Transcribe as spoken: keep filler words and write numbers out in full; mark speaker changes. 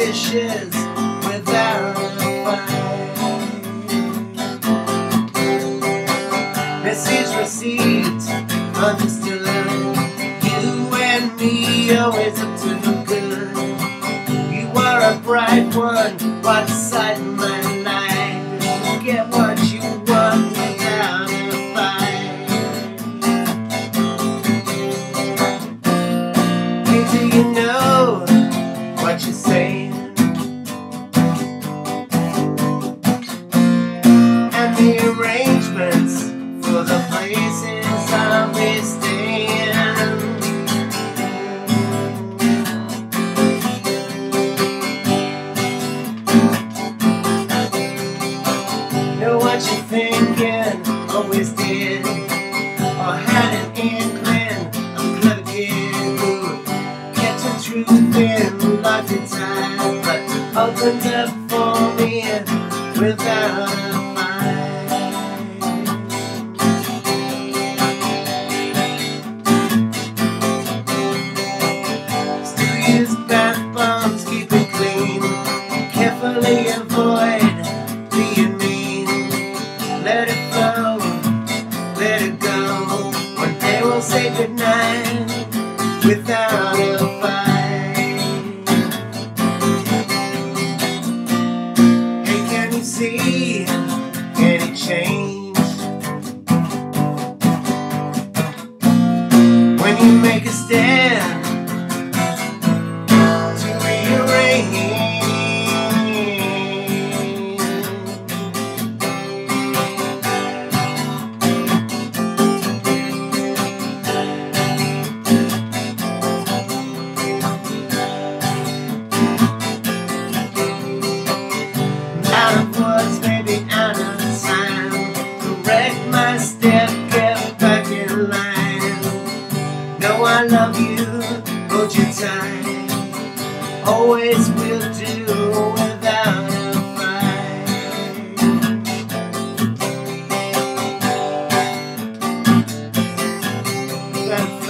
Speaker 1: dishes without a fight. Message received, understood. You and me always up to no good. You are a bright one, one side of my life. You get what you want without a fight. Hey, do you know what you're saying? And the arrangements for the places I'll be staying. Know what you're thinking, always did, or had an inkling. I'm clever kid who kept the truth in, locked in time, but opened up for me without a fight. Still use bath bombs, keep it clean, carefully avoid being mean. Let it flow, let it go. One day we'll say goodnight without a fight. Hey, can you see any change when you make a stand to rearrange? Out of words, maybe out of time. Correct my step, get back in line. Know I love you, hold you tight. Always will do without a fight. Gotta